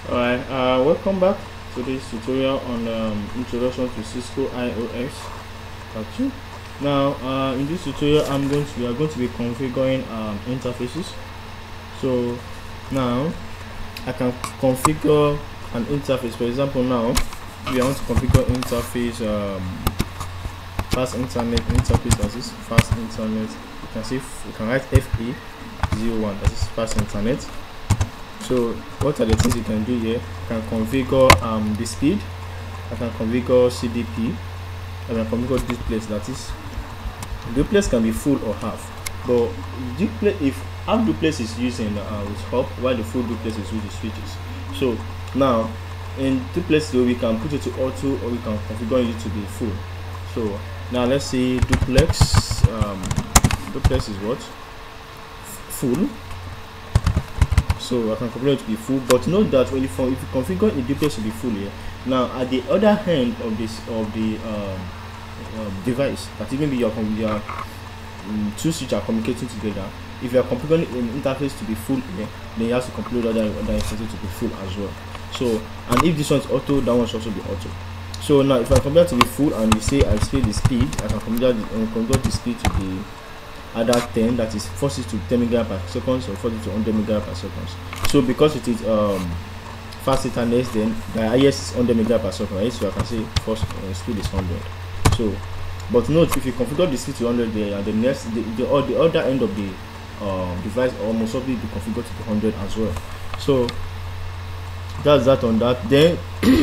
Alright, welcome back to this tutorial on introduction to Cisco IOS part 2. Now, in this tutorial, we are going to be configuring interfaces. So now I can configure an interface. For example, now we want to configure interface, fast internet interface, as is fast internet. You can see you can write FA01, that is fast internet. So what are the things you can do here? You can configure the speed. I can configure CDP. I can configure duplex, that is duplex can be full or half. But if half duplex is used in with hop, while the full duplex is used with switches. So now in duplex though, we can put it to auto, or we can configure it to be full. So now let's say duplex. Duplex is what? Full. So I can configure it to be full, but note that if you configure a duplex to be full here, now at the other end of the device, that maybe your two switches are communicating together. If you are configuring an interface to be full here, then you have to configure other interfaces to be full as well. So, and if this one's auto, that one should also be auto. So now if I configure to be full and you say I speed the speed, I can configure the speed to be either 10, that is 40 to 10 megabits per second, or 40 to 100 megabits per second. So because it is fast internet, then the highest is 100 megabits per second, right? So I can say first speed is 100. So, but note, if you configure the speed to 100 there, and the next the other end of the device almost certainly be configured to 100 as well. So that's that on that. Then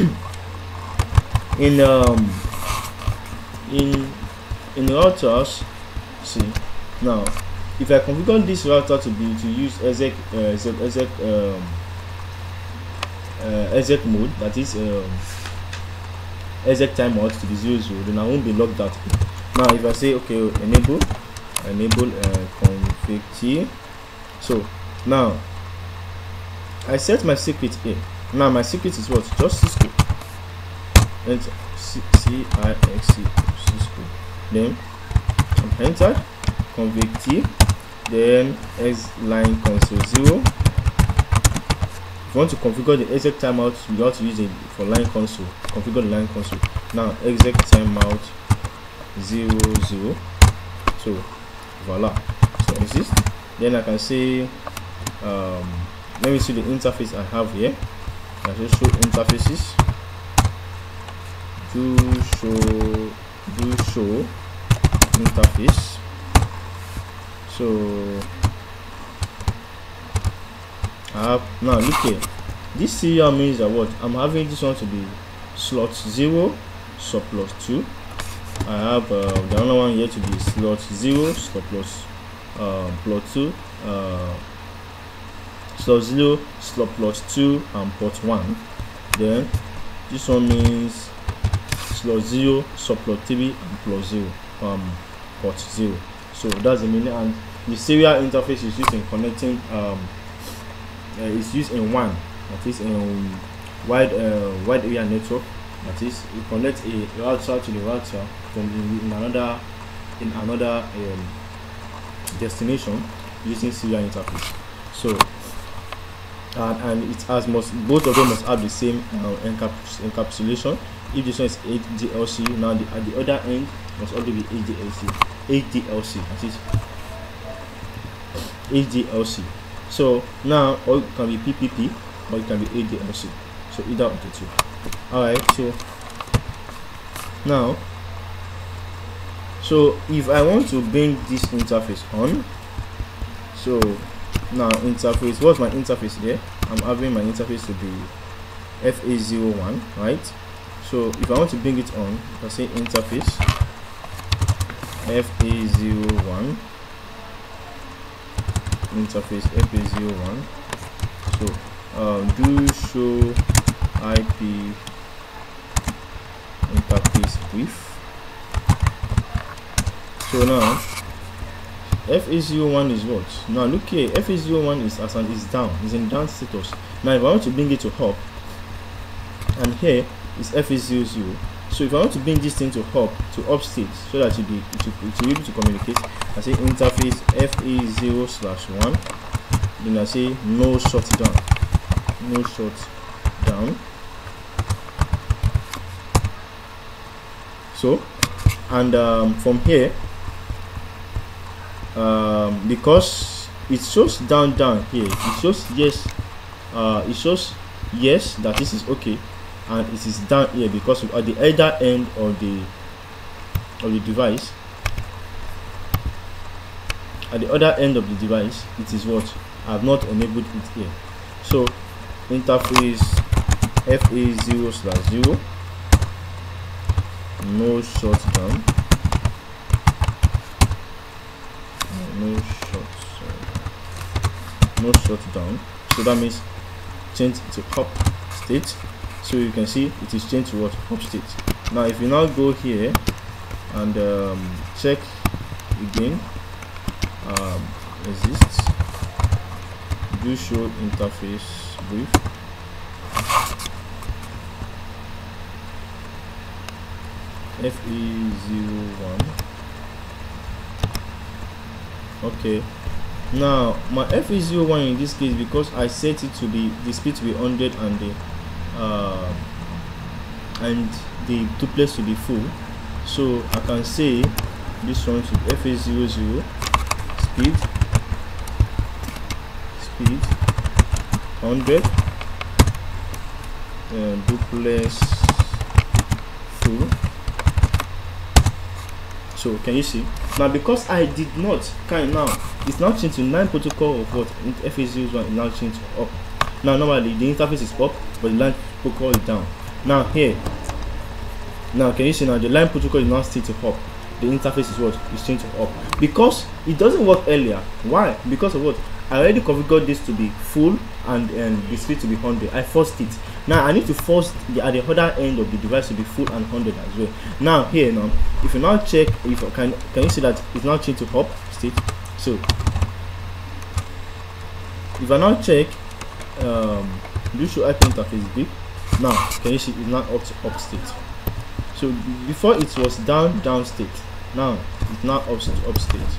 in routers, see. Now, if I configure this router to use exec mode, that is exec timeout to be 00, then I won't be logged out. Now, if I say okay, enable config T. So now I set my secret here. Now my secret is what? Just Cisco. Enter CIXC Cisco. Then enter config T, then X line console 0. If you want to configure the exec timeout, you have to use it for line console. Configure the line console. Now exec timeout 00. So voila. So exist. Then I can say let me see the interface I have here. I just show interfaces. Do show interface. So I have, now look here, this serial means that what I'm having this one to be slot 0 sub plus 2. I have the other one here to be slot 0 sub plus 2, slot 0 slot plus 2 and port 1. Then this one means slot 0 sub plus 3 and plus 0 port 0. So that's the meaning, and the serial interface is used in connecting is used in WAN, that is in wide area network. That is, you connect a router to the router from in another destination using serial interface. So and it has both of them must have the same encapsulation. If this one is HDLC, now at the other end must also be HDLC, that is HDLC. So now, or it can be PPP, or it can be HDLC. So either of the two. Alright, so now, so if I want to bring this interface on, so now interface, what's my interface there? I'm having my interface to be FA01, right? So if I want to bring it on, I say interface FA01, interface FA01. So do show IP interface brief. So now FA01 is what? Now look here, FA01 is down, is in down status. Now if I want to bring it to up, and here is FA00. So if I want to bring this thing to up state, so that it will be able to communicate, I say interface FA0/1. Then I say no shutdown. down. So, and from here, because it shows down here, it shows yes, that this is okay, and it is down here because at the other end of the device. At the other end of the device, it is what I have not enabled it here. So interface FA0/0, no shutdown, no shutdown. So that means change to hop state. So you can see it is changed to what, hop state. Now if you now go here and check again, exists, do show interface brief, FE01. Okay, now my FE01 in this case, because I set it to be the speed to be 100 and the duplex to be full, so I can say this one should FA00 speed 100 duplex full. So can you see now, because I did not now it's now changed to 9 protocol of what FA01 is now changed to up. Now normally the interface is up but the line protocol is down. Now here, now can you see now the line protocol is now still to up, the interface is what is changed to up, because it doesn't work earlier. Why? Because of what, I already configured this to be full and the speed to be 100. I forced it. Now I need to force at the other end of the device to be full and 100 as well. Now here, now if you now check, if I can you see that it's now changed to hop state. So if I now check do show IP interface big, now can you see it's now up state. So before it was down state, now it's now up state.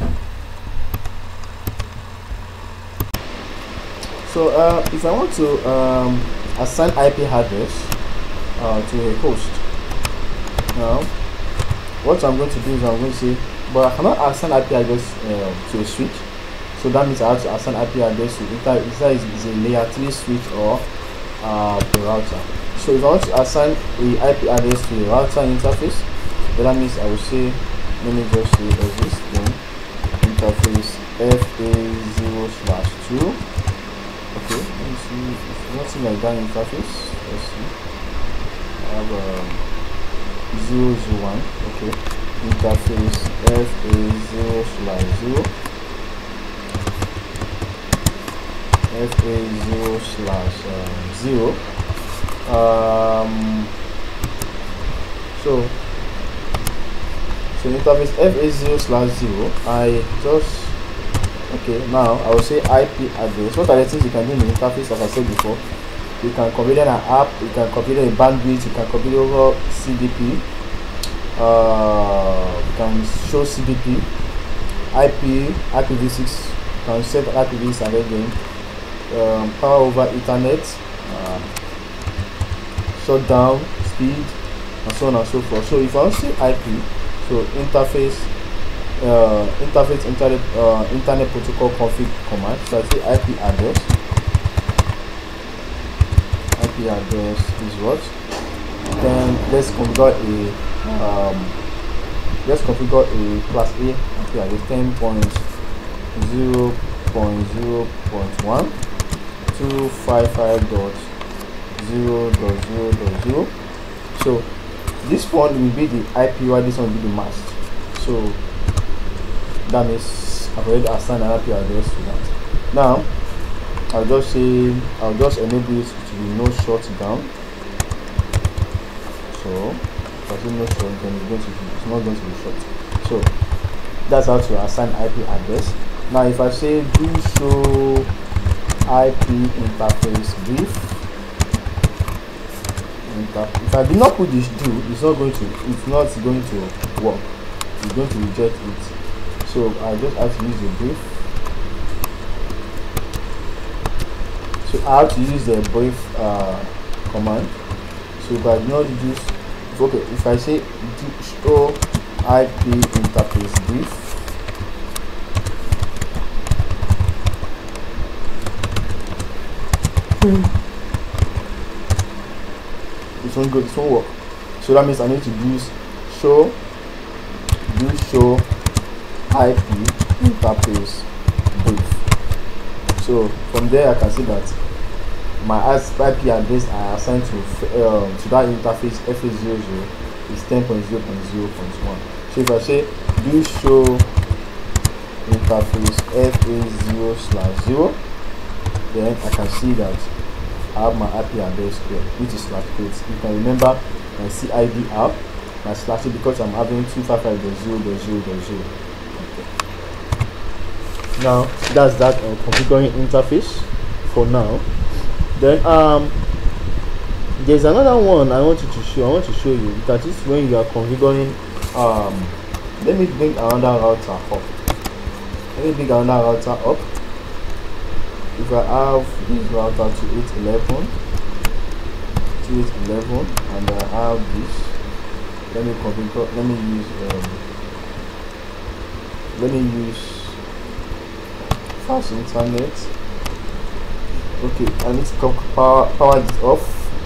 So if I want to assign IP address to a host, now what I'm going to do is I'm going to say, but I cannot assign IP address to a switch. So that means I have to assign IP address to either is a layer 3 switch or the router. So if I want to assign the IP address to a router interface, then that means I will say, let me just say existing interface FA0/2. Okay, let me see, it's nothing like that interface. Let's see, I have 001. Okay, interface FA0/0, FA0/0. So interface FA0/0, I just, okay, now I will say IP address. What are the things you can do in the interface? As I said before, you can configure an app, you can configure a bandwidth, you can configure over CDP, you can show CDP, IPv6, you can set IPv6 and again power over Ethernet, shutdown, speed, and so on and so forth. So if I want to say IP, so interface internet protocol config command. So I say IP address. IP address is what? Then let's configure a class A IP address 10.0.0.1 255.0.0.0. So this one will be the IP while this one will be the mask. So that means I've already assigned an IP address to that. Now I'll just enable it to be no shutdown. So if I say no shutdown, it's not going to be shut. So that's how to assign IP address. Now if I say do show IP interface brief, if I do not put this do, it's not going to work. It's going to reject it. So I just have to use the brief. So I have to use the brief command. So if I do not use, okay, if I say show IP interface brief, this won't go, this won't work. So that means I need to use show IP interface brief. So from there I can see that my IP address I assigned to that interface FA00 is 10.0.0.1. So if I say do show interface FA0/0, then I can see that I have my IP address here, which is /8. You can remember my CID app, my /8, because I'm having 255.0.0.0. Now that's that configuring interface for now. Then there's another one I want to show you, that is when you are configuring let me bring another router up. If I have this router 2811 and I have this, let me configure, let me use fast internet. Okay, I need to power this off.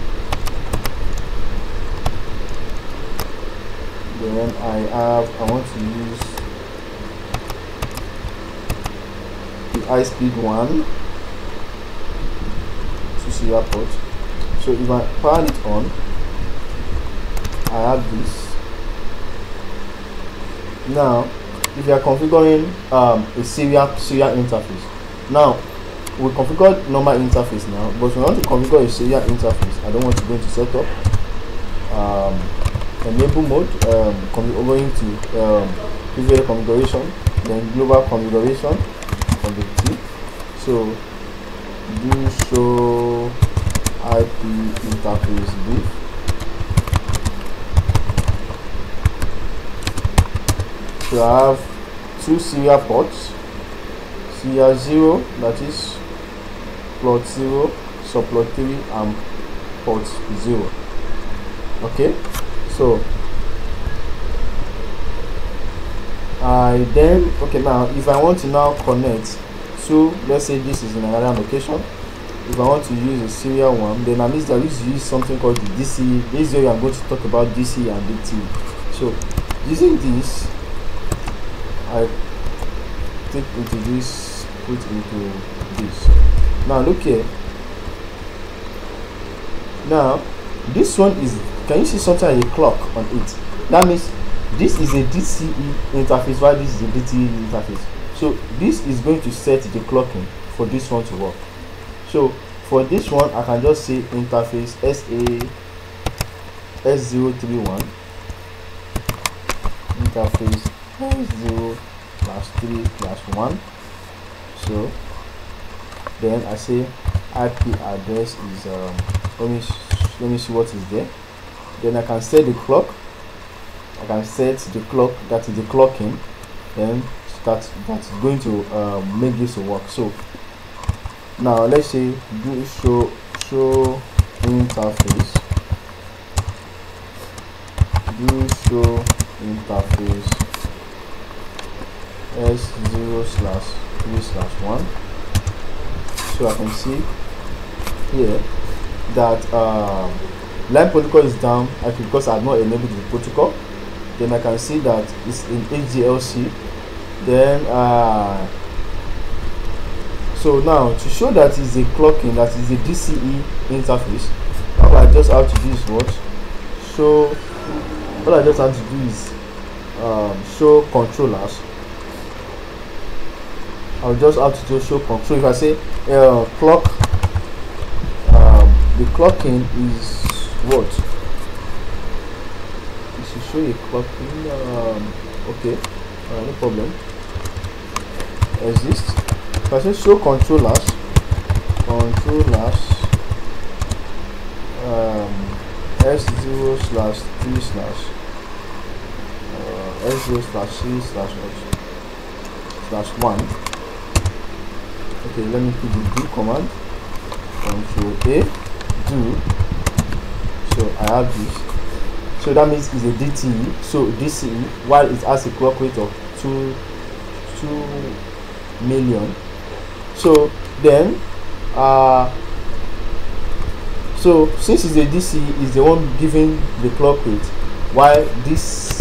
Then I want to use the high speed one to serial port. So if I power it on, I have this. Now if you are configuring a serial interface, now we configured normal interface now, but we want to configure a serial interface. I don't want to go into setup, enable mode, going to preview configuration, then global configuration of the T. So do show IP interface brief. So I have two serial ports, serial 0, that is plot 0, subplot 3, and port 0. Okay, so now if I want to now connect to, let's say this is in another location, if I want to use a serial one, then I need to use something called the DC. This is where I'm going to talk about DC and DT. So using this, I take into this, put into this. Now look here. Now this one is, can you see something like a clock on it? That means this is a DCE interface while this is a DTE interface. So this is going to set the clocking for this one to work. So for this one I can just say interface S031 interface S0/3/1. So then I say IP address is let me see what is there. Then I can set the clock. I can set the clock, that is the clocking, then that's going to make this work. So now let's say do show interface, do show interface S0/3/1. So I can see here that line protocol is down because I have not enabled the protocol. Then I can see that it's in HDLC. Then so now to show that is a clocking, that is a DCE interface, all I just have to do is what? All I just have to do is show controllers. I'll just have to do show control. If I say clock, the clocking is what? It should show a clocking. Okay, no problem. Exist. If I say show controllers, S0/3/S0/3/1. Okay, let me put the do command. Control A, do. I have this. So that means it's a DTE. So DCE, while it has a clock weight of 2 million. So then so since it's a DCE, is the one giving the clock weight, while this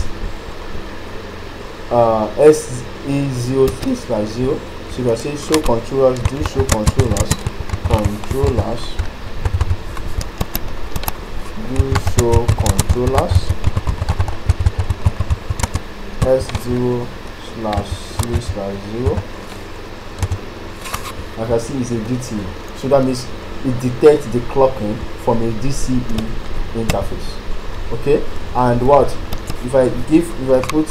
SE03/0. So you can say show controllers, do show controllers, do show controllers S0/3/0. As I see, it's a DTE. So that means it detects the clocking from a DCE interface. Okay, and what if I put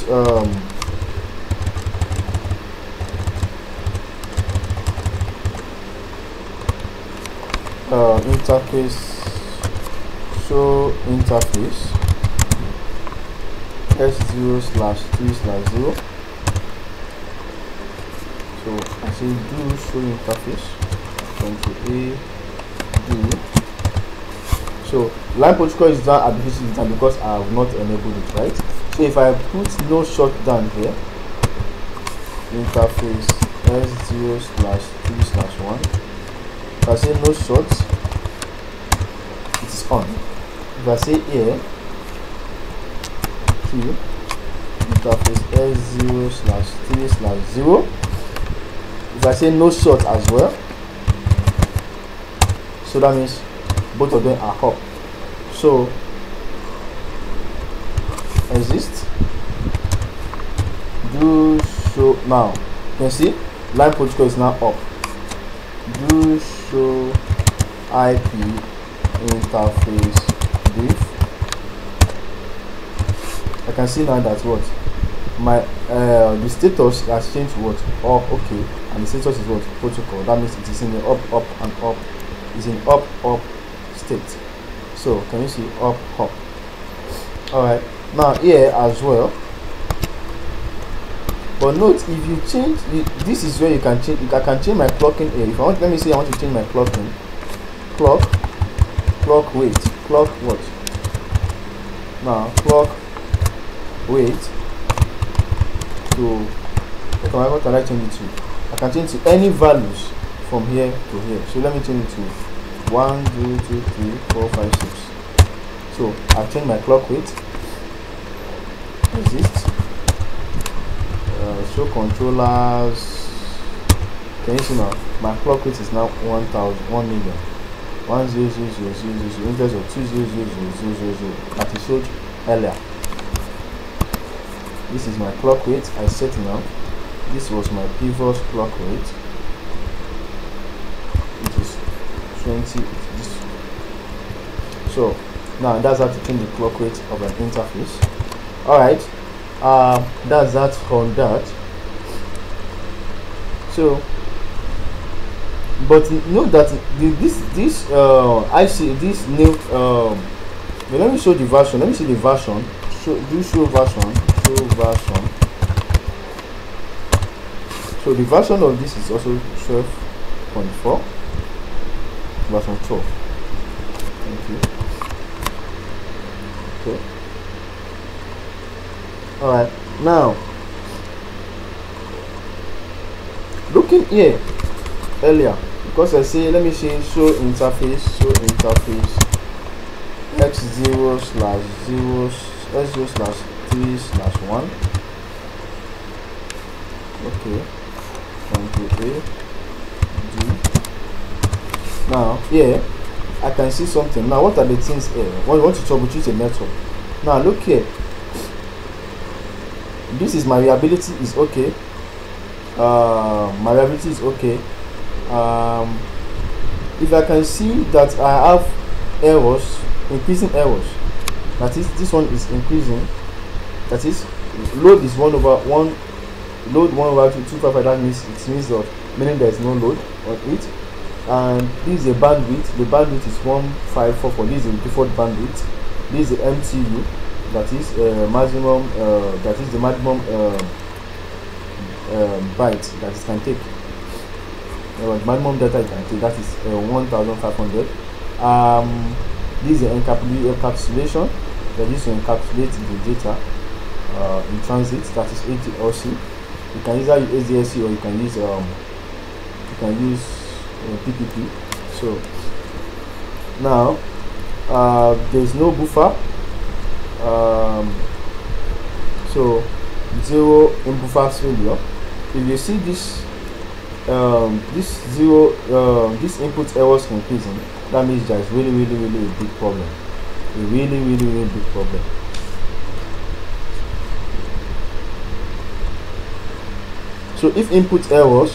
interface, show interface S0/3/0. So I say do show interface, Ctrl A, do. So line protocol is done at this time because I have not enabled it, right? So if I put no shutdown here, interface S0/3/1, if I say no short, it is on. If I say here, interface S0/3/0, if I say no short as well, so that means both of them are up. So exist, do show. Now you can see line protocol is now up. Do show IP interface brief. I can see now that what my the status has changed to what up, okay, and the status is what protocol. That means it is in the up and up. Is in up state. So can you see up? All right, now here as well. But note, if you change this is where you can change. I can change my clocking here. If I want, let me say I want to change my clocking. Clock weight. Clock what? Now clock weight to what can I change it to? I can change to any values from here to here. So let me change it to 1, 2, 3, 4, 5, 6. So I've changed my clock weight. Exist. Show controllers. Can you see now? My clock weight is now 1 million. 1000000 instead of 2000000 that is showed earlier. This is my clock weight. I set now. This was my previous clock weight, which is 20. So now that's how to change the clock weight of an interface. All right, that's that on that. So but note that this I see this new let me show the version. Let me see the version. Show version. So the version of this is also 12.4, version 12. Thank you. Okay. All right. Now, looking here earlier, because I say let me say show interface x0/0/3/1. Okay. Ctrl A, D. Now here I can see something. Now what are the things here? When you want to troubleshoot a network. Now look here. This is my reliability is okay. My reliability is okay. If I can see that I have errors, increasing errors, that is this one is increasing, that is load is 1/1, load 1/255. That means it means that meaning there is no load on it. And this is a bandwidth. The bandwidth is 1544. This is the default bandwidth. This is the MTU, that is maximum that is the maximum byte that it can take. Maximum data it can take, that is 1500. This is the encapsulation that is to encapsulate the data in transit, that is ADLC. You can either use ADLC or you can use PPP. So now there is no buffer, so 0 in buffer failure. If you see this this input errors increasing, that means there is really a big problem, a really big problem. So if input errors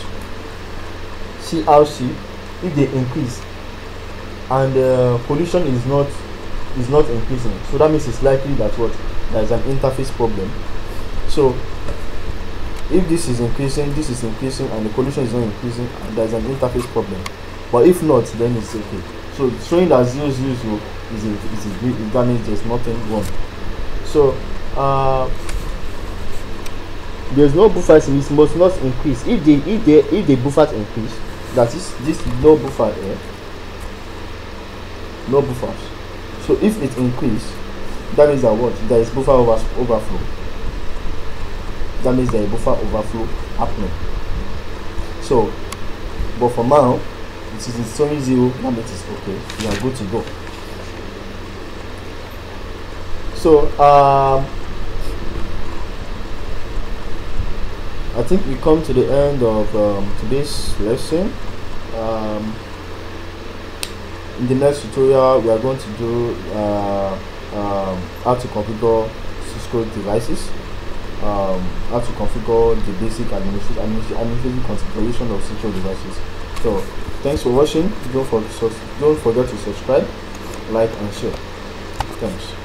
CRC, if they increase and collision is not increasing, so that means it's likely that what there is an interface problem. So if this is increasing, and the collision is not increasing, and there is an interface problem. But if not, then it's okay. So showing that 0, 0, 0 is that means there's nothing wrong. So there's no buffers, it must not increase. If the buffers increase, that is this no buffer here, no buffers. So if it increase, that means that what there is buffer overflow. That means there is buffer overflow happening. So, but for now, it is showing 0. That means it's okay. You are good to go. So I think we come to the end of today's lesson. In the next tutorial, we are going to do how to configure Cisco devices, how to configure the basic administrative configuration of Cisco devices. So thanks for watching. Don't forget to subscribe, like and share. Thanks.